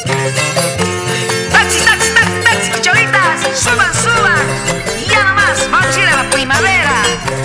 Taxi, taxi, taxi, taxi, choritas, suban, suban. Y ya nomás, vamos a ir a la primavera.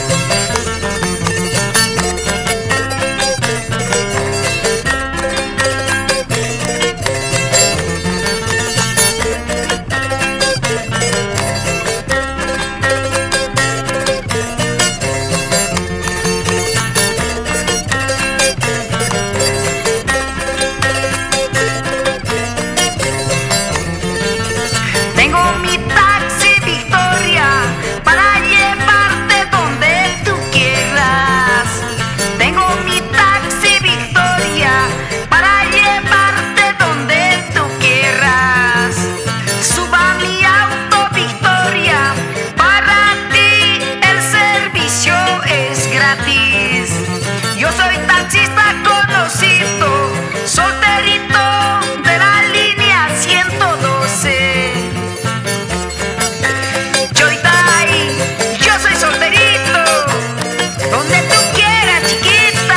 Tengo mi taxi Victoria para llevarte donde tú quieras. Tengo mi taxi Victoria para llevarte donde tú quieras. Suba mi auto Victoria, para ti el servicio es gratis. Yo soy taxista conocido, solterito de la línea 112. Chorita, yo soy solterito, donde tú quieras, chiquita.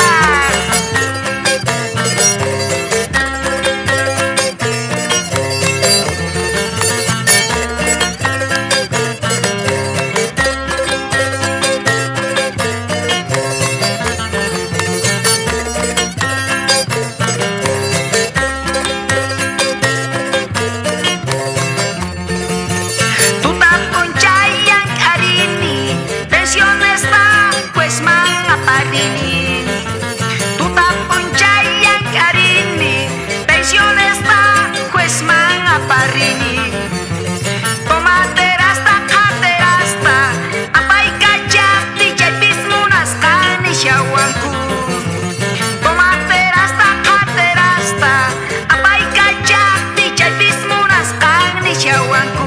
Tú estás con Chayanne Arini, pensión está, pues man aparini. Tú estás con Chayanne Arini, pensión está, pues man aparini. Tomaterasta, aterasta, apaikachati, chaipismunas, kanishawanku. Tomaterasta, aterasta, apaikachati, chaipismunas, kanishawanku.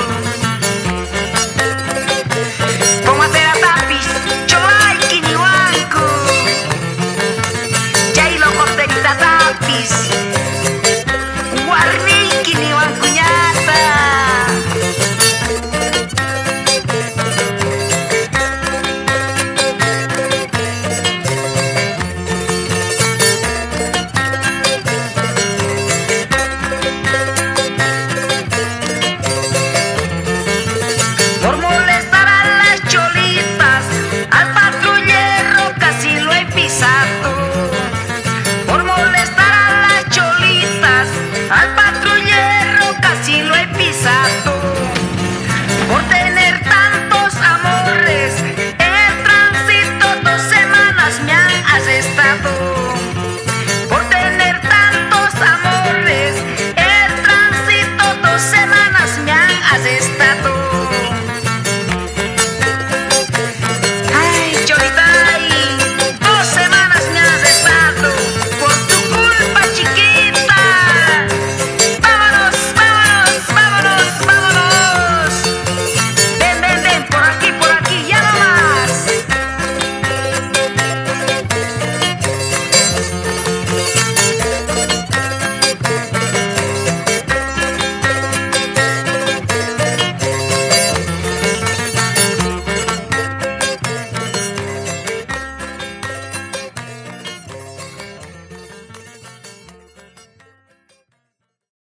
Tomatera tapis, cholay kiniwanku. Jay lo corterita tapis.